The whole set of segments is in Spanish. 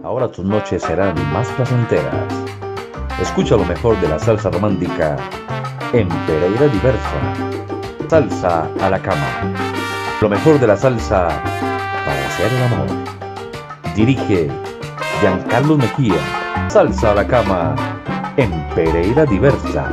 Ahora tus noches serán más placenteras. Escucha lo mejor de la salsa romántica en Pereira Diversa. Salsa a la cama. Lo mejor de la salsa para hacer el amor. Dirige Giancarlo Mejía. Salsa a la cama en Pereira Diversa.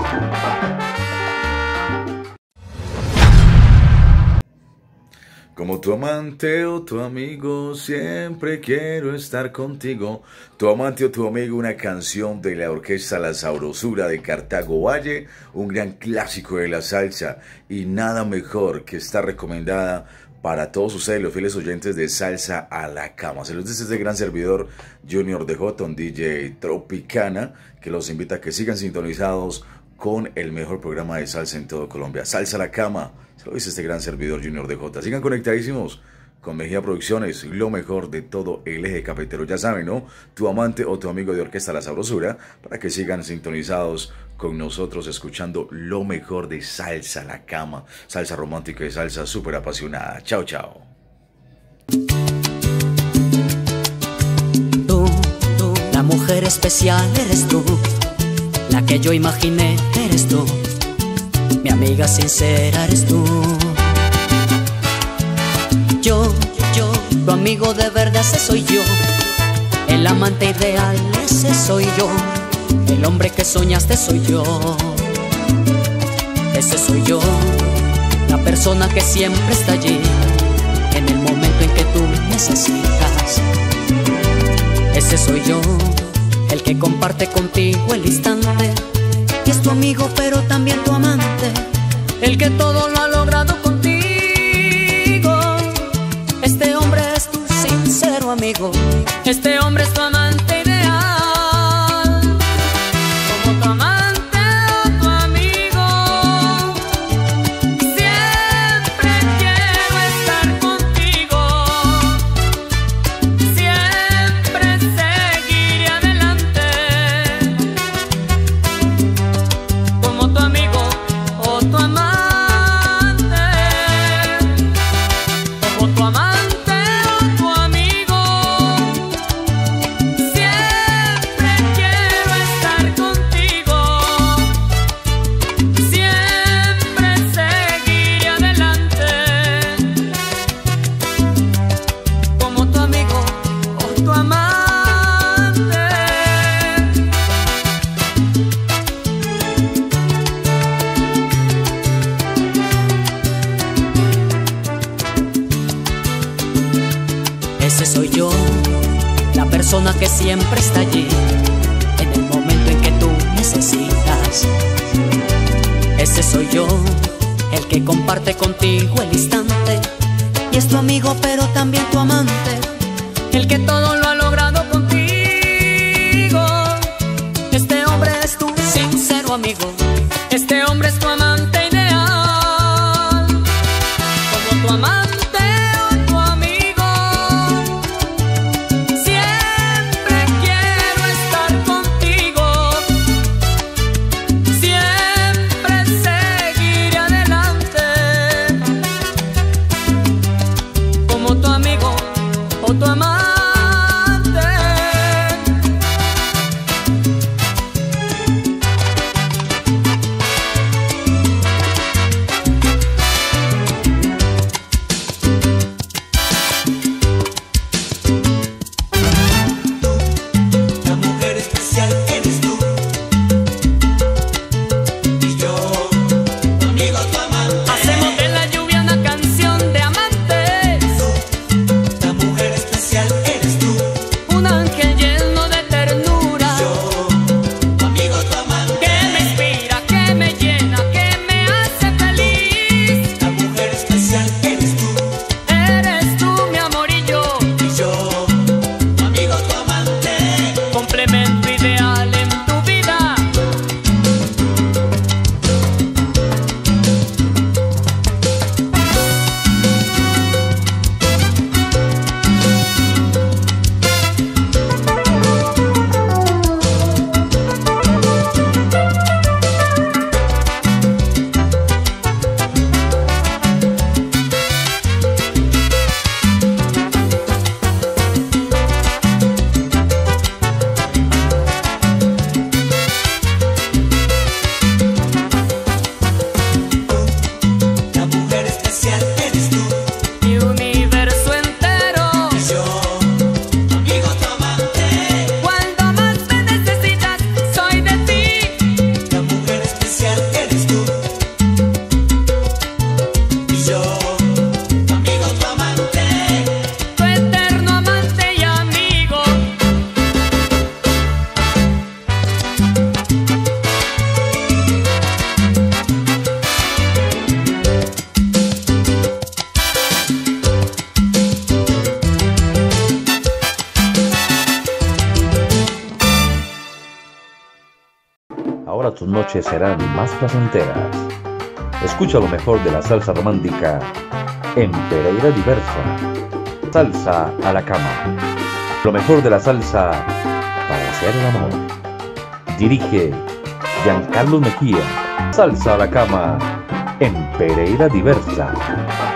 Como tu amante o tu amigo, siempre quiero estar contigo. Tu amante o tu amigo, una canción de la orquesta La Sabrosura de Cartago Valle, un gran clásico de la salsa y nada mejor que estar recomendada para todos ustedes, los fieles oyentes de Salsa a la Cama. Se los dice este gran servidor Junior DJ, un DJ Tropicana, que los invita a que sigan sintonizados con el mejor programa de salsa en todo Colombia. Salsa a la Cama, se lo dice este gran servidor Junior DJ. Sigan conectadísimos con Mejía Producciones, lo mejor de todo el eje cafetero. Ya saben, ¿no? Tu amante o tu amigo de orquesta La Sabrosura, para que sigan sintonizados con nosotros escuchando lo mejor de Salsa a la Cama, salsa romántica y salsa súper apasionada. Chao, chao. Tú, la mujer especial eres tú, la que yo imaginé eres tú, mi amiga sincera eres tú. Yo, tu amigo de verdad ese soy yo, el amante ideal ese soy yo, el hombre que soñaste soy yo, ese soy yo, la persona que siempre está allí en el momento en que tú necesitas. Ese soy yo, el que comparte contigo el instante, y es tu amigo pero también tu amante, el que todo lo ha logrado contigo. Este hombre es tu sincero amigo, este hombre es tu amante ideal. Como tu amante o tu amigo, siempre quiero estar contigo, siempre seguiré adelante. Como tu amigo o tu amante, como tu amante. Ese soy yo, la persona que siempre está allí en el momento en que tú necesitas. Ese soy yo, el que comparte contigo el instante, y es tu amigo pero también tu amante, el que todo lo ha logrado contigo. Este hombre es tu sincero amigo, este hombre es tu amante ideal. Como tu amante tu amante, Ahora tus noches serán más placenteras. Escucha lo mejor de la salsa romántica en Pereira Diversa. Salsa a la cama. Lo mejor de la salsa para hacer el amor. Dirige Giancarlo Mejía. Salsa a la cama en Pereira Diversa.